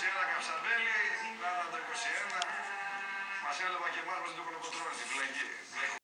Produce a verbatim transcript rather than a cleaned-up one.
είκοσι ένα Καψανέλη, τριάντα το είκοσι ένα. Μας έλαβα και εμάς με τον Κολοκοτρώνη στη φυλακή.